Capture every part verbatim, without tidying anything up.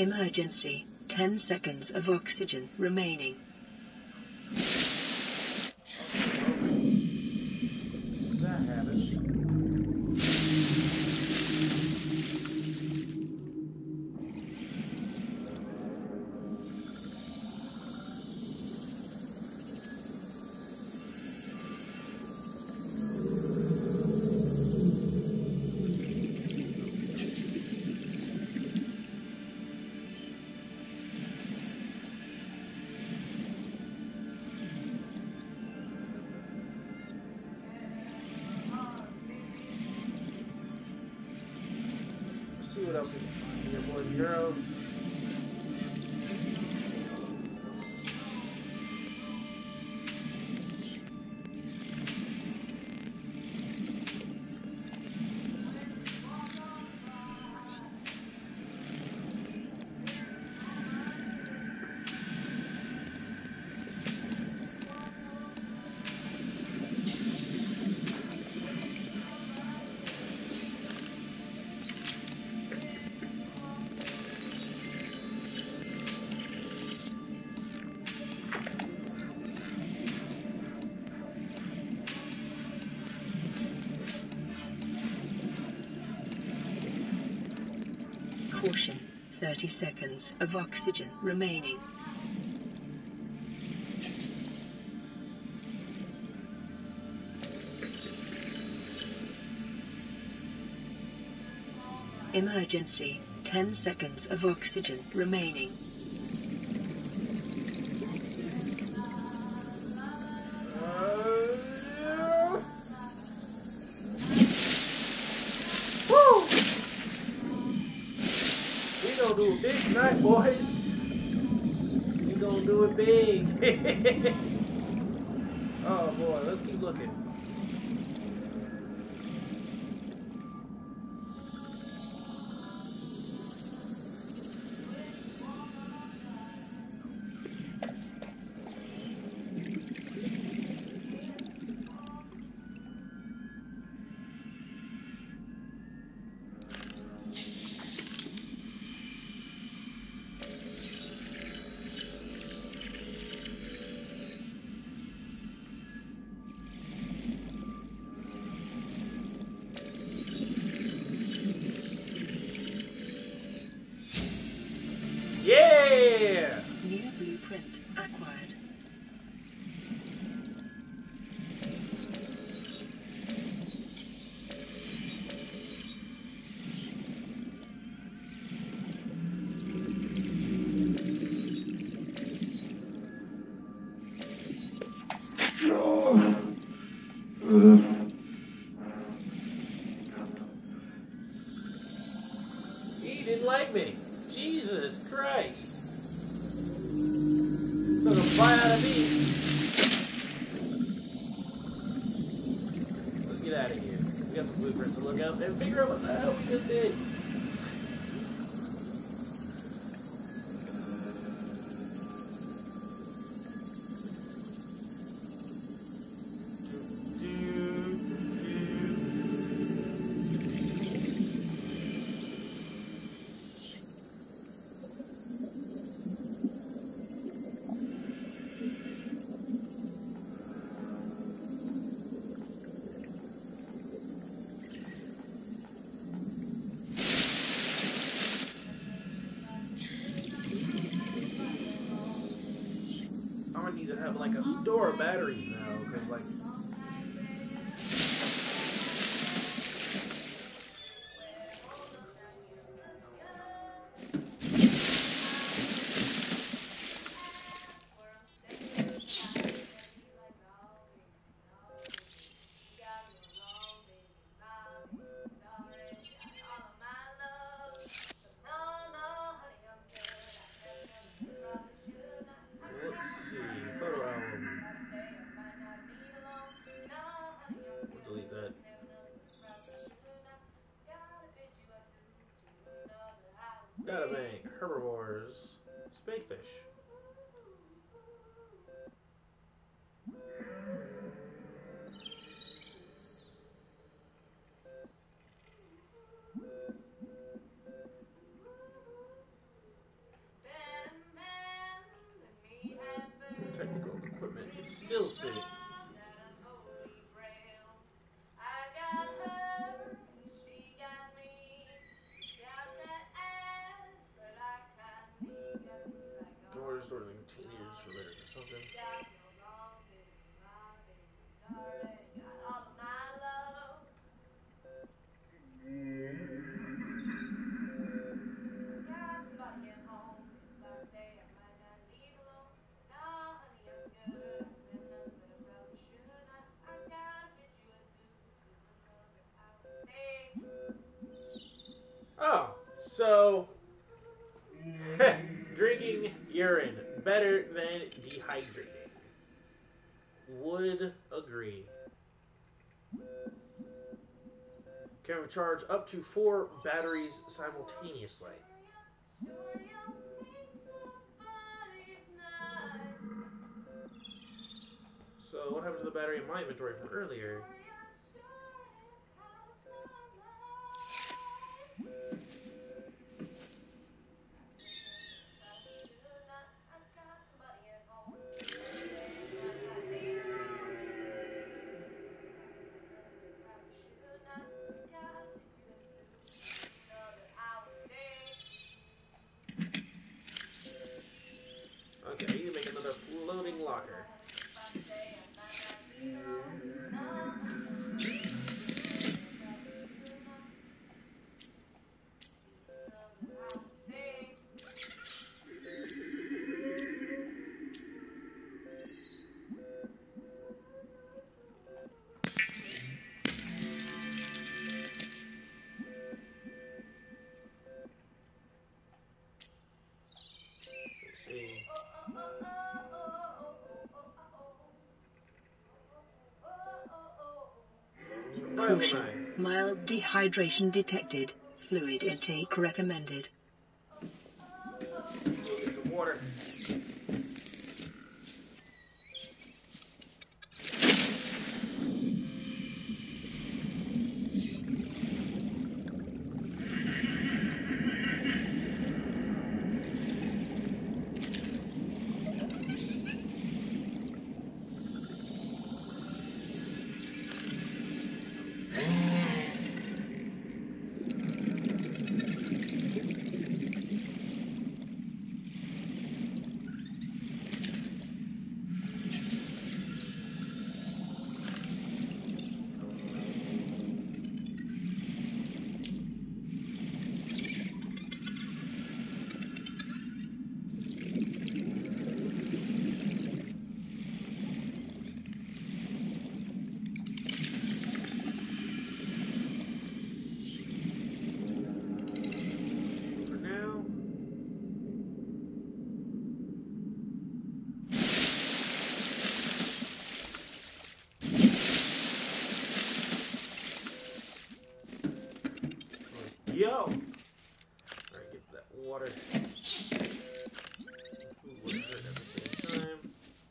Emergency. ten seconds of oxygen remaining. That happened. See what else we can find here, boys and girls. Caution. thirty seconds of oxygen remaining. Emergency. ten seconds of oxygen remaining. Do it big tonight, boys. We gonna do it big. Oh boy, let's keep looking. Yeah! New blueprint acquired. He didn't like me. Jesus Christ. Took a bite out of me. Let's get out of here. We got some blueprints to look at and figure out what the hell we just did. I need to have like a store of batteries now, because like let's see, photo album. We'll delete that. Data bank, herbivores, spadefish. still see. Can order stored in containers for later consumption. Oh, so drinking urine better than dehydrating. Would agree. Can recharge up to four batteries simultaneously. So what happened to the battery in my inventory from earlier? Okay, I need to make another floating locker. Let's see. Caution. Mild dehydration detected. Fluid intake recommended. Go get some water. Yo! Alright, get that water. Food would hurt at the same time.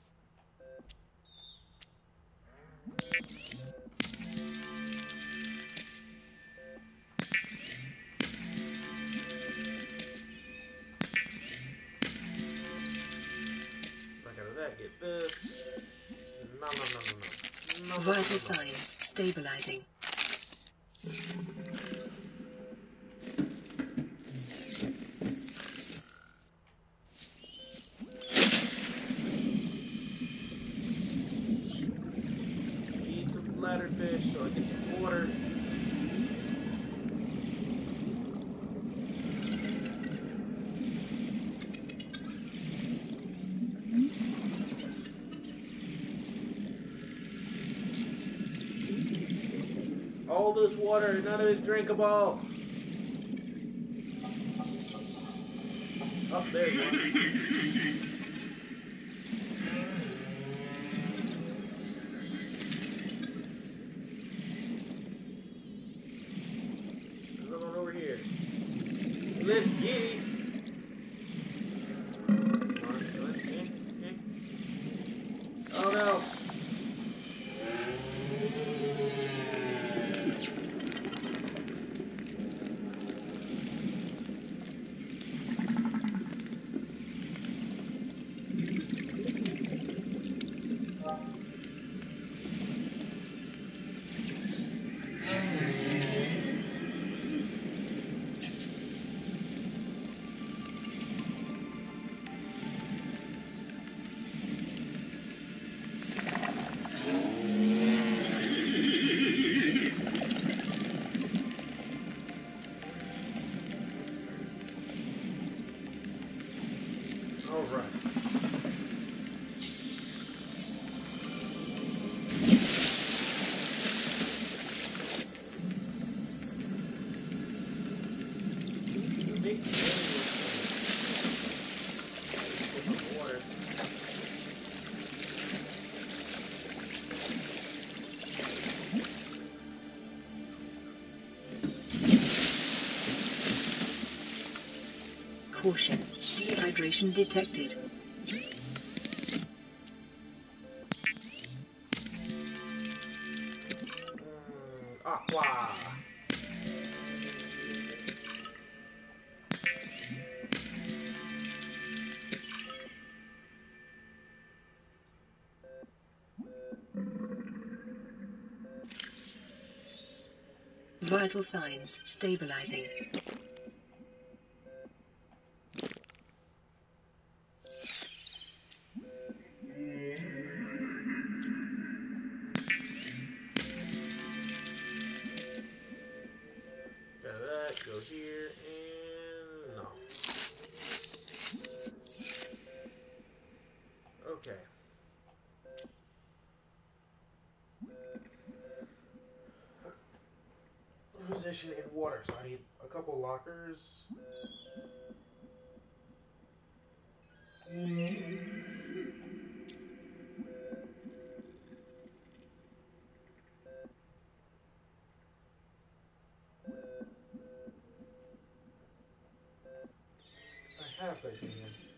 Back out of that, get this. No, no, no, no, no. no Vital no, no. signs stabilizing. Need some bladderfish so I get some water. All this water, none of it's drinkable. Oh, there you go. Another one over here. Let's get it. Come on, come on. Eh, eh. Oh no. Caution. Dehydration detected. Mm, aqua. Vital signs stabilizing. Got that, go here, and no. Okay. Position in water, so I need a couple lockers. I have titanium.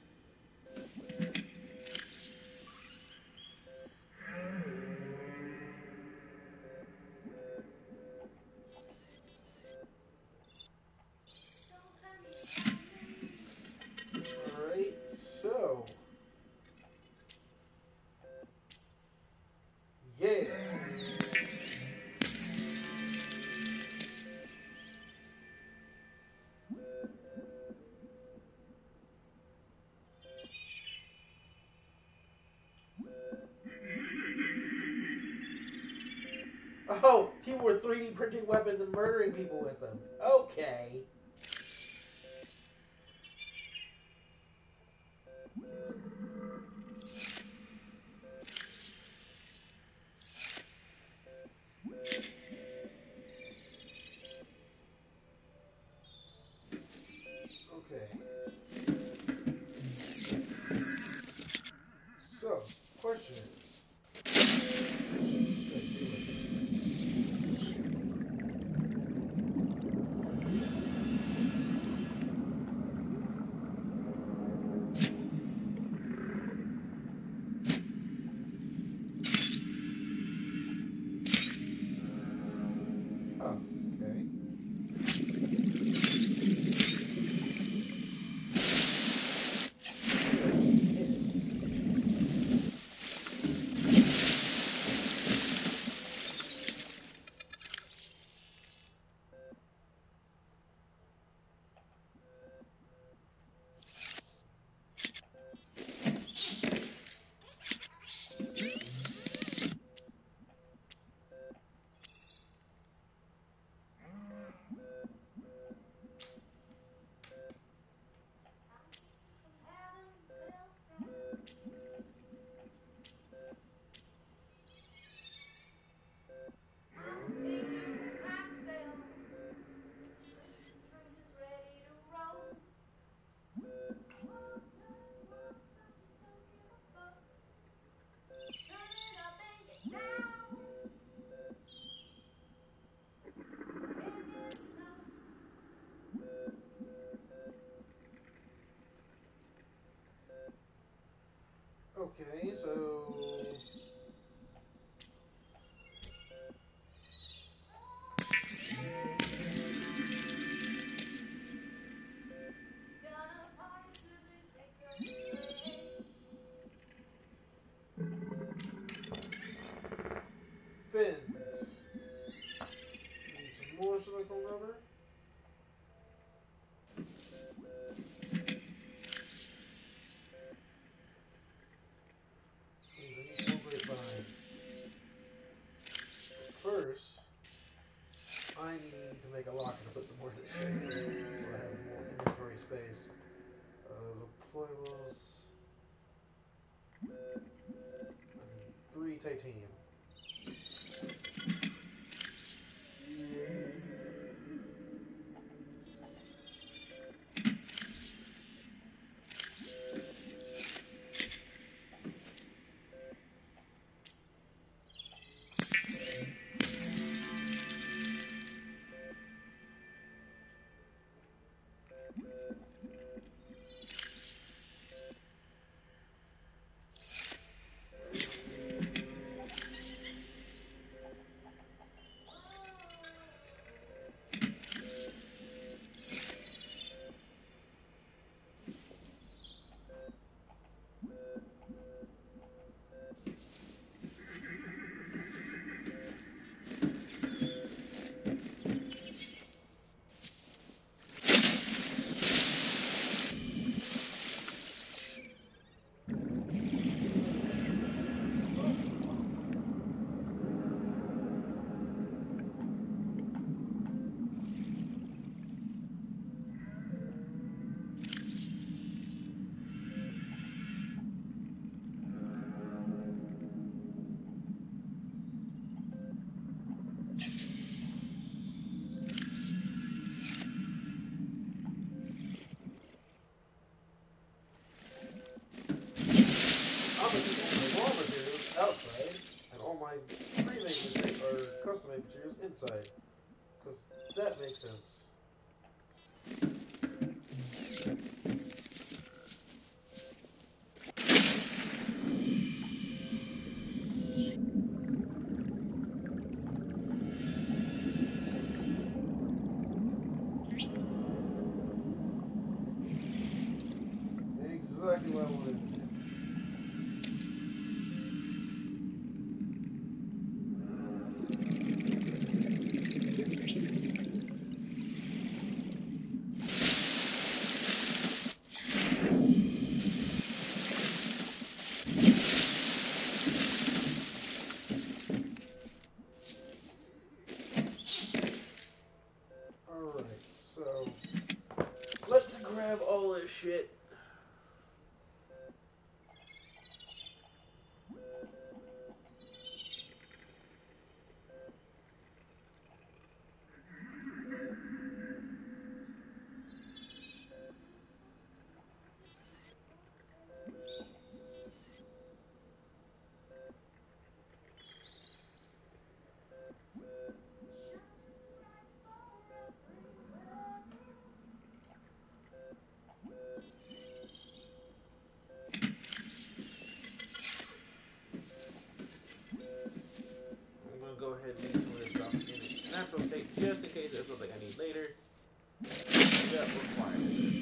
Alright, so. Yeah. Oh, people were three D printing weapons and murdering people with them. Okay. Okay. So, question is. Oh, okay. Okay, so. Fins. Need some more silicone rubber. Need more grapevine. First, I need to make a locker to put some more of this shit in, so I have more inventory space. Uh, deployables. I need three titanium. all my pre-made materials or custom-made materials inside. Because that makes sense. Exactly what I wanted to do. Alright, so let's grab all this shit. Go ahead and leave some of this stuff in its natural state just in case there's something I need later that requires it.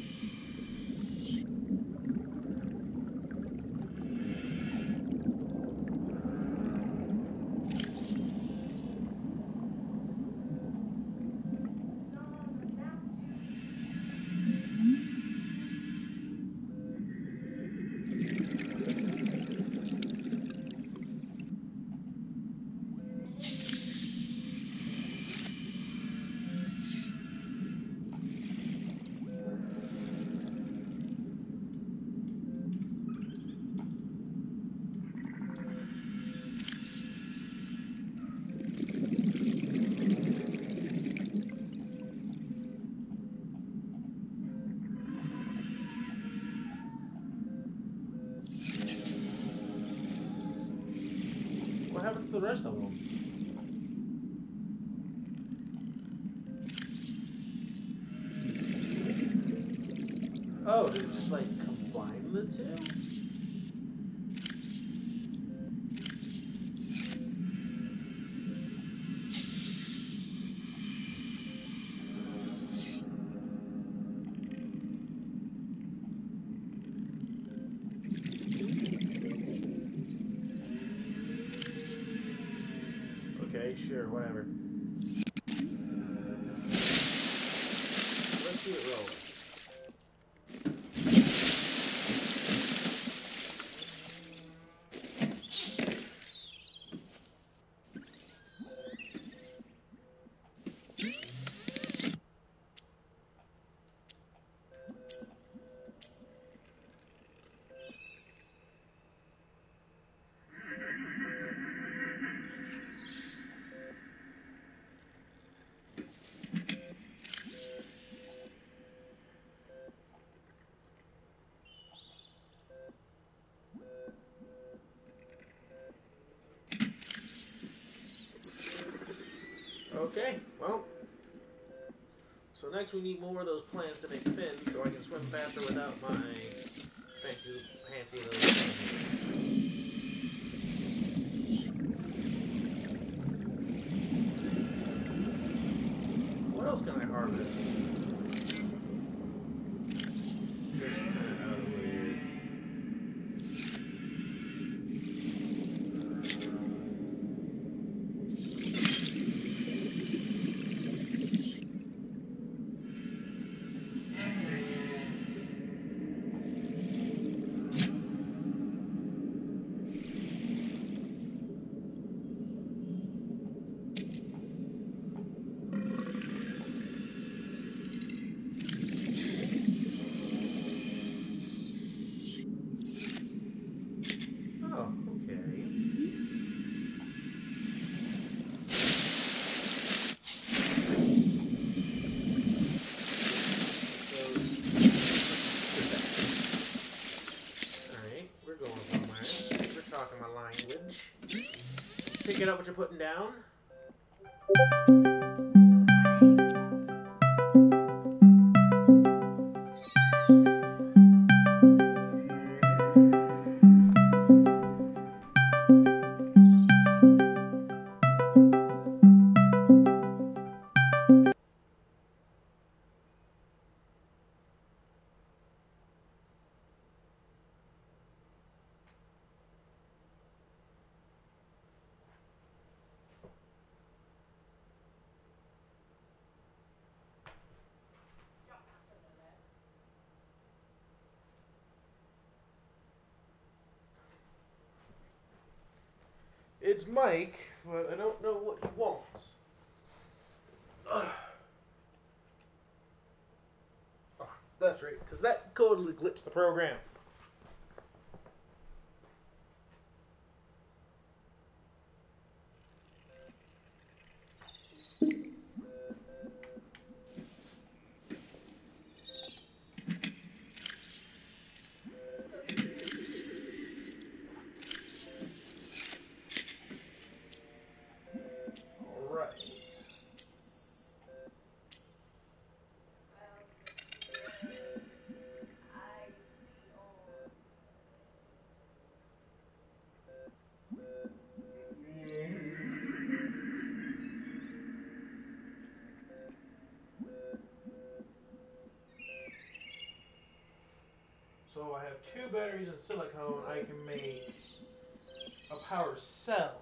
What happened to the rest of them? Oh, did it just like combine the two? Okay, sure, whatever. Let's see it roll. Okay, well, so next we need more of those plants to make fins so I can swim faster without my fancy, fancy little things. What else can I harvest? Just kind of out of weird. picking up what you're putting down? It's Mike, but I don't know what he wants. Ugh. Oh, that's right, because that totally glitched the program. So I have two batteries in silicone. I can make a power cell.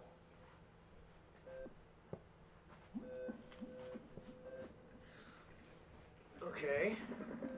Okay.